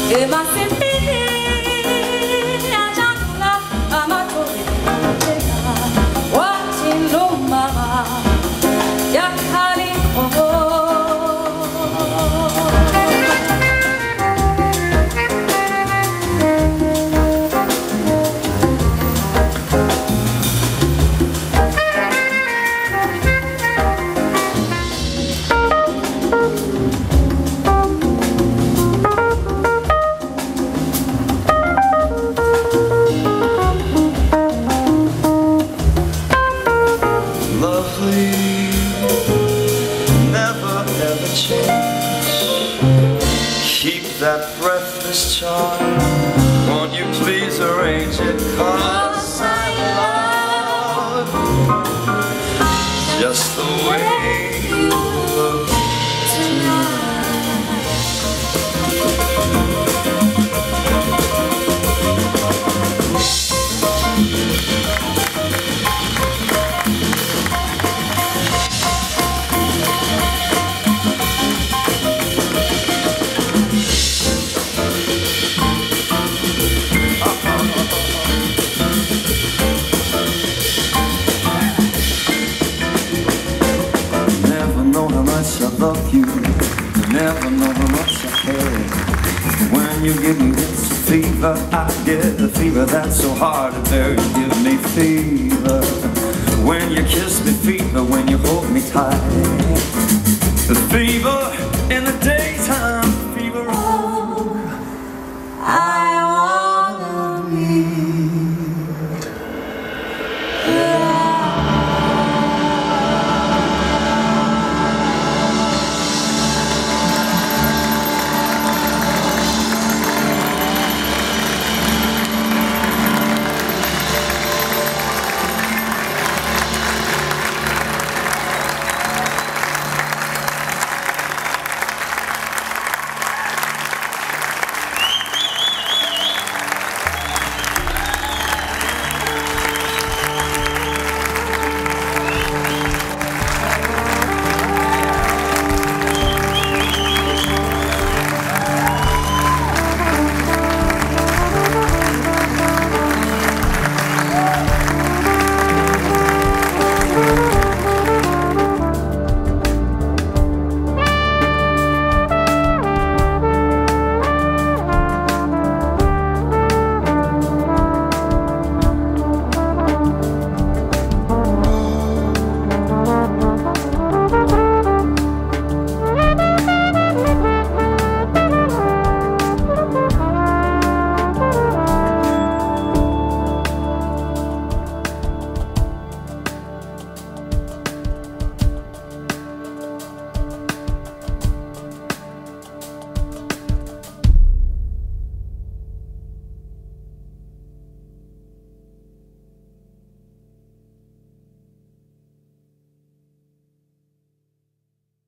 That breathless charm, won't you please arrange it? 'Cause I love just the way you look I love you, never know how much I care. When you give me this fever, I get a fever that's so hard to bear. You give me fever when you kiss me, fever when you hold me tight. The fever in the day.